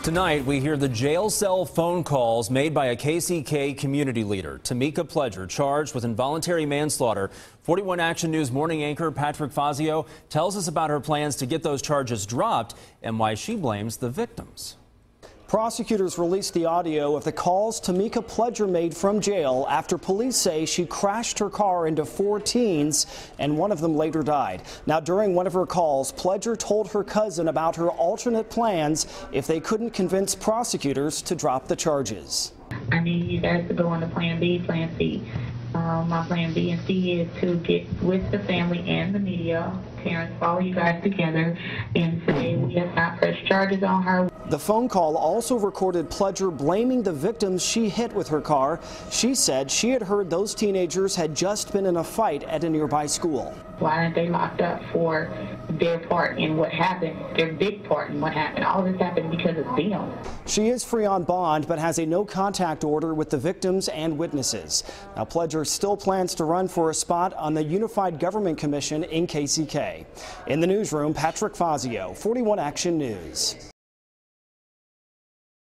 Tonight, we hear the jail cell phone calls made by a KCK community leader. Tamika Pledger, charged with involuntary manslaughter. 41 Action News morning anchor Patrick Fazio tells us about her plans to get those charges dropped and why she blames the victims. Prosecutors released the audio of the calls Tamika Pledger made from jail after police say she crashed her car into 4 teens and one of them later died. Now, during one of her calls, Pledger told her cousin about her alternate plans if they couldn't convince prosecutors to drop the charges. I need you guys to go on to plan B, plan C. My plan B and C is to get with the family and the media, parents, follow you guys together and say we have not pressed charges on her. The phone call also recorded Pledger blaming the victims she hit with her car. She said she had heard those teenagers had just been in a fight at a nearby school. Why aren't they locked up for their part in what happened, their big part in what happened? All this happened because of them. She is free on bond but has a no contact order with the victims and witnesses. Now, Pledger still plans to run for a spot on the Unified Government Commission in KCK. In the newsroom, Patrick Fazio, 41 Action News.